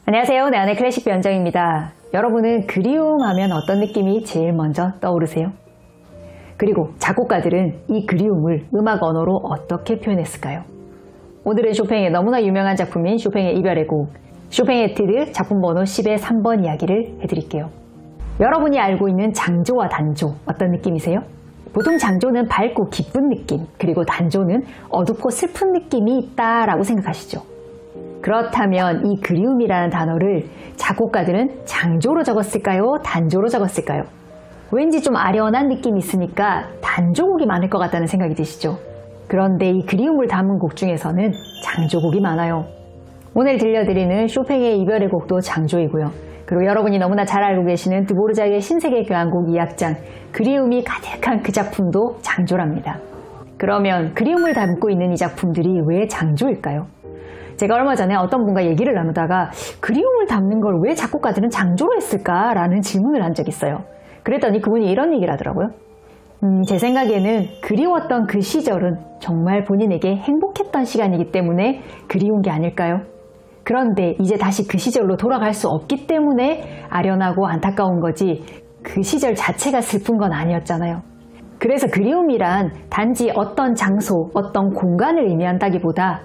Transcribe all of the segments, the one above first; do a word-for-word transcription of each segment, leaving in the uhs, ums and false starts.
안녕하세요. 내 안의 클래식 변정입니다. 여러분은 그리움 하면 어떤 느낌이 제일 먼저 떠오르세요? 그리고 작곡가들은 이 그리움을 음악 언어로 어떻게 표현했을까요? 오늘은 쇼팽의 너무나 유명한 작품인 쇼팽의 이별의 곡, 쇼팽 에티드 작품 번호 십의 삼 번 이야기를 해드릴게요. 여러분이 알고 있는 장조와 단조 어떤 느낌이세요? 보통 장조는 밝고 기쁜 느낌, 그리고 단조는 어둡고 슬픈 느낌이 있다라고 생각하시죠. 그렇다면 이 그리움이라는 단어를 작곡가들은 장조로 적었을까요? 단조로 적었을까요? 왠지 좀 아련한 느낌이 있으니까 단조곡이 많을 것 같다는 생각이 드시죠? 그런데 이 그리움을 담은 곡 중에서는 장조곡이 많아요. 오늘 들려드리는 쇼팽의 이별의 곡도 장조이고요. 그리고 여러분이 너무나 잘 알고 계시는 드보르자크의 신세계 교향곡 이 악장 그리움이 가득한 그 작품도 장조랍니다. 그러면 그리움을 담고 있는 이 작품들이 왜 장조일까요? 제가 얼마 전에 어떤 분과 얘기를 나누다가 그리움을 담는 걸 왜 작곡가들은 장조로 했을까라는 질문을 한 적이 있어요. 그랬더니 그분이 이런 얘기를 하더라고요. 음, 제 생각에는 그리웠던 그 시절은 정말 본인에게 행복했던 시간이기 때문에 그리운 게 아닐까요? 그런데 이제 다시 그 시절로 돌아갈 수 없기 때문에 아련하고 안타까운 거지 그 시절 자체가 슬픈 건 아니었잖아요. 그래서 그리움이란 단지 어떤 장소, 어떤 공간을 의미한다기보다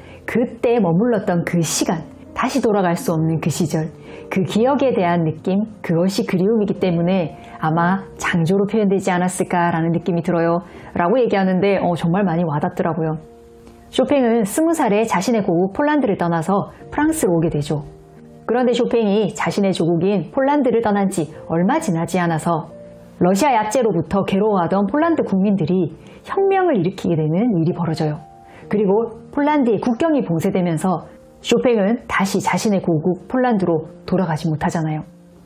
그때 머물렀던 그 시간, 다시 돌아갈 수 없는 그 시절, 그 기억에 대한 느낌, 그것이 그리움이기 때문에 아마 장조로 표현되지 않았을까라는 느낌이 들어요 라고 얘기하는데 어, 정말 많이 와닿더라고요. 쇼팽은 스무 살에 자신의 고국 폴란드를 떠나서 프랑스로 오게 되죠. 그런데 쇼팽이 자신의 조국인 폴란드를 떠난 지 얼마 지나지 않아서 러시아 약제로부터 괴로워하던 폴란드 국민들이 혁명을 일으키게 되는 일이 벌어져요. 그리고 폴란드의 국경이 봉쇄되면서 쇼팽은 다시 자신의 고국 폴란드로 돌아가지 못하잖아요.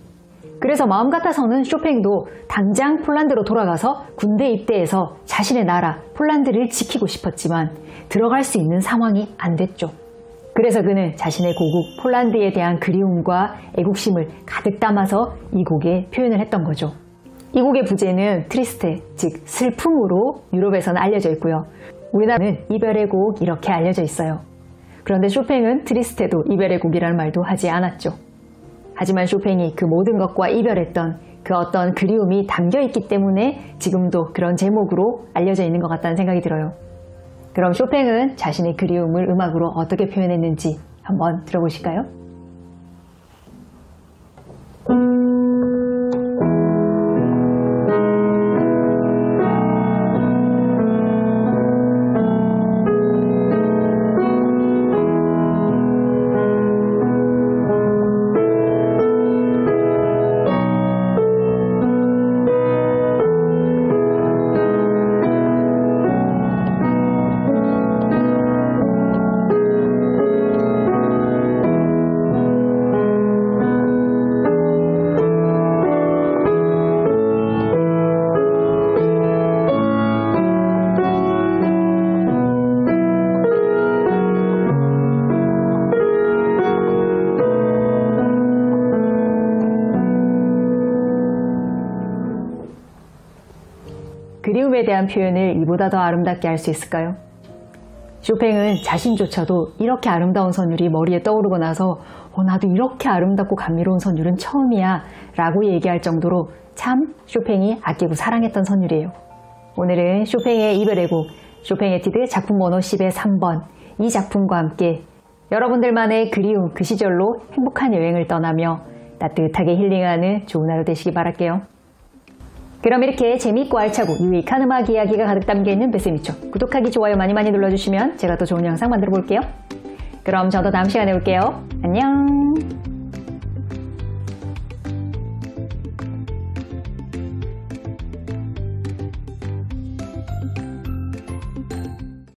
그래서 마음 같아서는 쇼팽도 당장 폴란드로 돌아가서 군대 입대해서 자신의 나라 폴란드를 지키고 싶었지만 들어갈 수 있는 상황이 안 됐죠. 그래서 그는 자신의 고국 폴란드에 대한 그리움과 애국심을 가득 담아서 이 곡에 표현을 했던 거죠. 이 곡의 부제는 트리스테, 즉 슬픔으로 유럽에서는 알려져 있고요. 우리나라는 이별의 곡 이렇게 알려져 있어요. 그런데 쇼팽은 트리스테도 이별의 곡이라는 말도 하지 않았죠. 하지만 쇼팽이 그 모든 것과 이별했던 그 어떤 그리움이 담겨있기 때문에 지금도 그런 제목으로 알려져 있는 것 같다는 생각이 들어요. 그럼 쇼팽은 자신의 그리움을 음악으로 어떻게 표현했는지 한번 들어보실까요? 그리움에 대한 표현을 이보다 더 아름답게 할 수 있을까요? 쇼팽은 자신조차도 이렇게 아름다운 선율이 머리에 떠오르고 나서 어, 나도 이렇게 아름답고 감미로운 선율은 처음이야 라고 얘기할 정도로 참 쇼팽이 아끼고 사랑했던 선율이에요. 오늘은 쇼팽의 이별의 곡, 쇼팽 에티드 작품 번호 십의 삼 번 이 작품과 함께 여러분들만의 그리움 그 시절로 행복한 여행을 떠나며 따뜻하게 힐링하는 좋은 하루 되시기 바랄게요. 그럼 이렇게 재미있고 알차고 유익한 음악 이야기가 가득 담겨있는 베스미초 구독하기, 좋아요 많이 많이 눌러주시면 제가 또 좋은 영상 만들어 볼게요. 그럼 저도 다음 시간에 올게요. 안녕.